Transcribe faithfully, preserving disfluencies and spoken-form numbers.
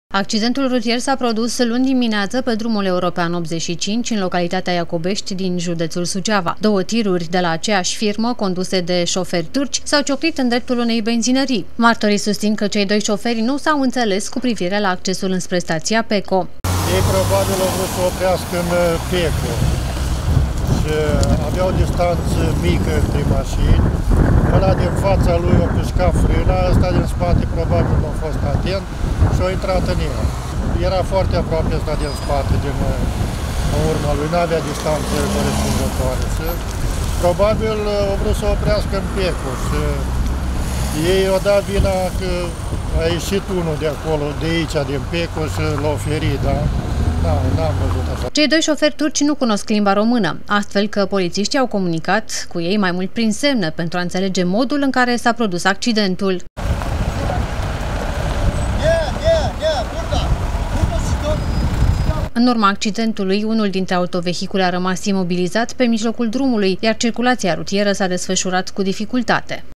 Accidentul rutier s-a produs luni dimineață pe drumul european optzeci și cinci în localitatea Iacobești din județul Suceava. Două tiruri de la aceeași firmă, conduse de șoferi turci, s-au ciocnit în dreptul unei benzinării. Martorii susțin că cei doi șoferi nu s-au înțeles cu privire la accesul înspre stația Peco. Ei probabil au vrut să oprească în Peco și aveau distanță mică între mașini. Ăla din fața lui a piscat frâna, ăsta din spate probabil nu a fost atent și a intrat în el. Era foarte aproape ăsta din spate, din în urma lui, nu avea distanță corespunzătoare. Și probabil au vrut să oprească în Peco și ei au dat vina că a ieșit unul de acolo, de aici, din Peco și l-a ferit, da? N-am văzut așa. Cei doi șoferi turci nu cunosc limba română, astfel că polițiștii au comunicat cu ei mai mult prin semne pentru a înțelege modul în care s-a produs accidentul. În urma accidentului, unul dintre autovehicule a rămas imobilizat pe mijlocul drumului, iar circulația rutieră s-a desfășurat cu dificultate.